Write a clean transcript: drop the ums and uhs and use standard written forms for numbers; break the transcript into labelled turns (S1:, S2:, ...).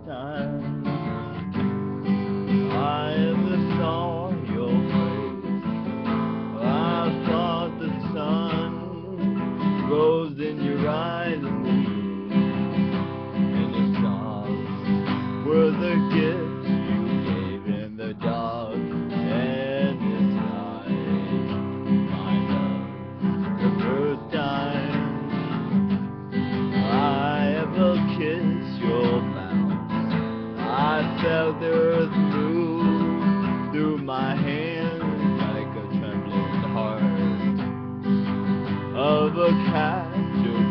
S1: time. I ever saw your face, I thought the sun rose in your eyes, and the moon and the stars were the gifts you gave in the dark. And this night, my love, the first time I ever kissed your mouth, I felt the earth move through my hands like a trembling heart of a cat